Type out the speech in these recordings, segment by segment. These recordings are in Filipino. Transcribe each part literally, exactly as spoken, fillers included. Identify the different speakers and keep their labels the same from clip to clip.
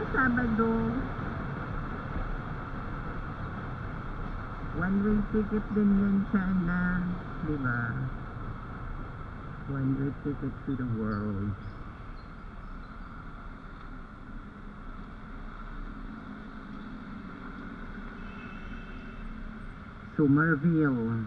Speaker 1: Sabado. One way ticket din yan sana, diba? One way ticket to the world. Somerville.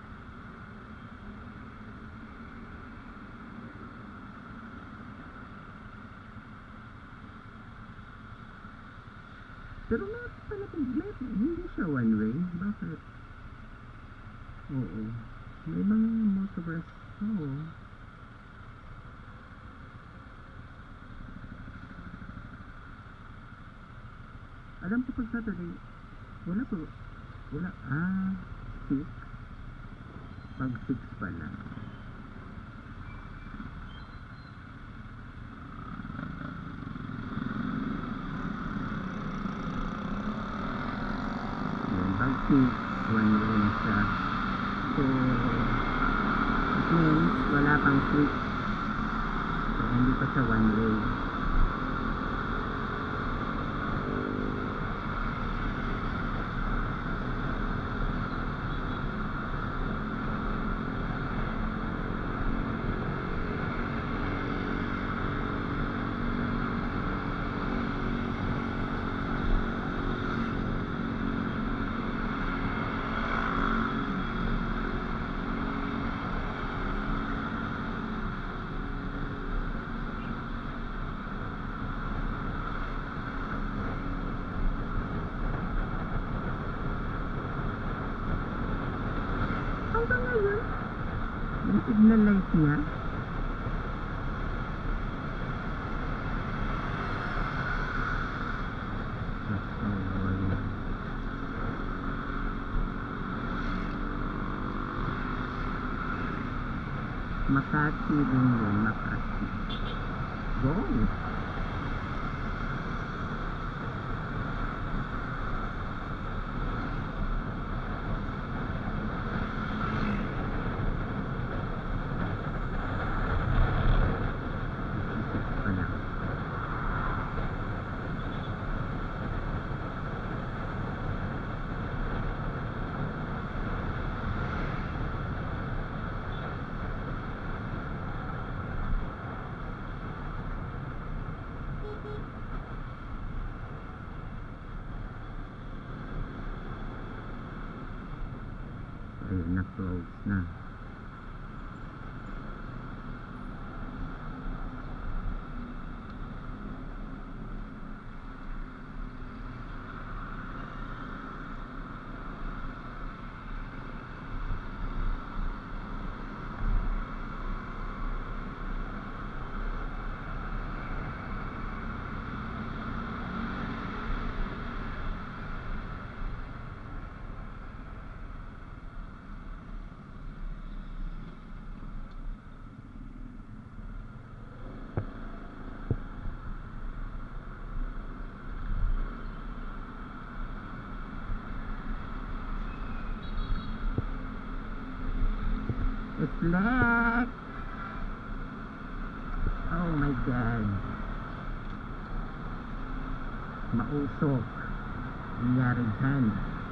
Speaker 1: Pero may pala may, hindi siya one way. Bakit? Oo. May mga motorist. Oo. Alam ko pag Saturday, wala po. Wala. Ah, six. Pag six pala. Pag six, one way na siya. So, it means wala pang six. So, hindi pa siya one way. Hanggang ngayon, yung signal light niya. Makati din yun, Makati. Go! Ayun, na-close na. It's black. Oh my God. Mausok. Nangyari dyan.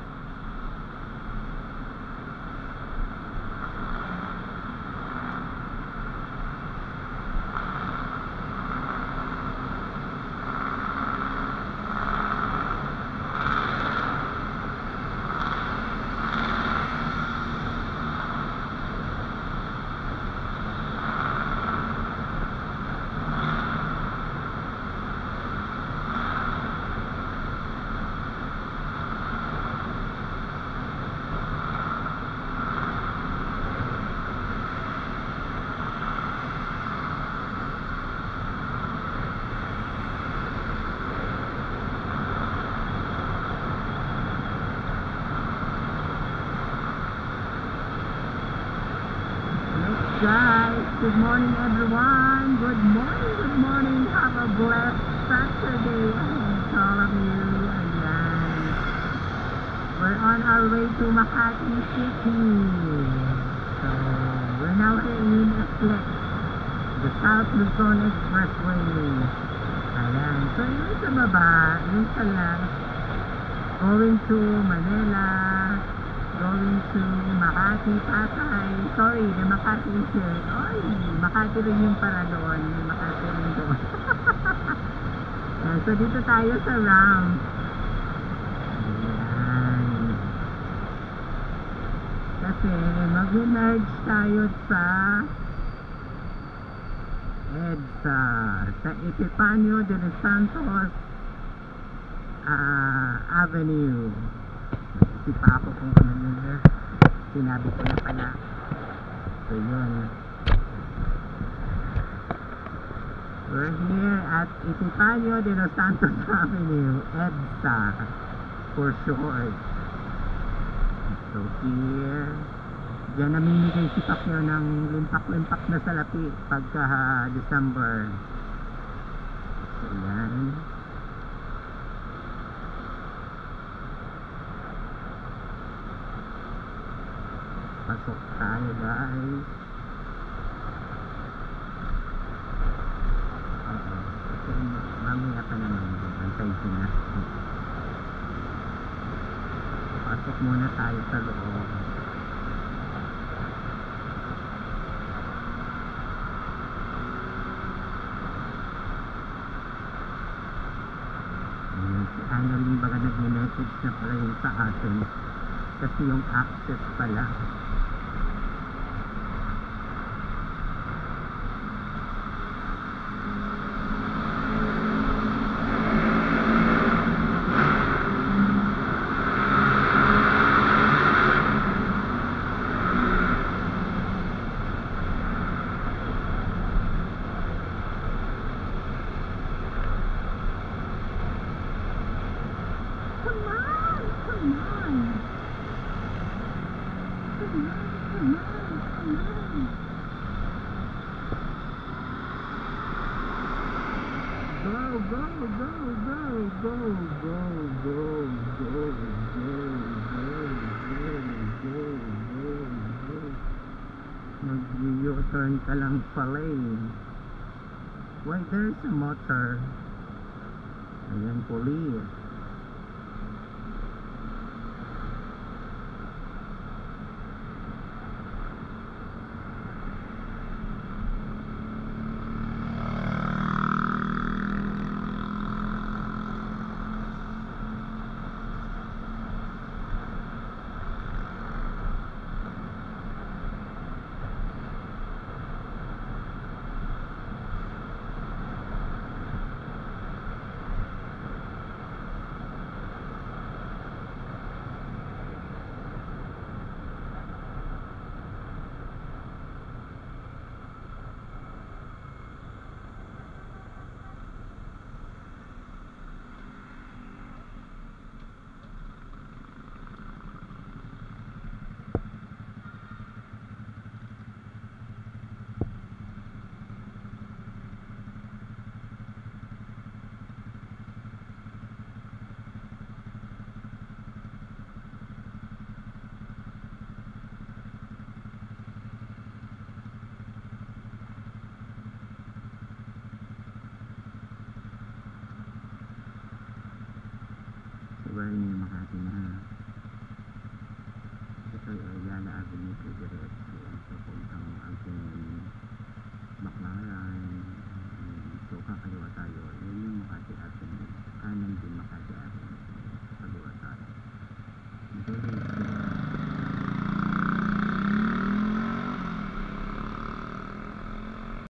Speaker 1: Guys, good morning everyone. Good morning, good morning. Have a blessed Saturday to all of you. Ayan. We're on our way to Makati City. So, we're now in Flex, the South Luzon Expressway. Ayan. So, yung sa baba, yung sa left, going to Manila, going to Makati, Pasay. Sorry, na Makati siya. Oy, Makati rin yung para doon. Makati rin doon. Ayan, so, dito tayo sa ramp. Ayan. Kasi, mag-merge tayo sa EDSA, sa Epifanio de los Santos uh, Avenue. Isip pa ako kung ano yun. Sinabi ko na pala. So yun. We're here at Epifanio de los Santos Avenue, EDSA for short. So here, diyan namimigay si Pacquiao ng limpak-limpak na salapi pagka uh, December. So yan. Pasok tayo guys. Oo. Kasi mamaya pa naman. Antay ko na. Pasok muna tayo sa loob. Ano rin baga nag-message na pala yung sa atin kasi yung access pala. Nag-u-turn ka lang pala eh. Why, there's a motor. Ayan, police. Where yung Makati na ito yung Ganda Avenue to diretso papuntang ating Baclaran. So kakaliwa tayo, yun yung Makati Avenue, kanan din Makati.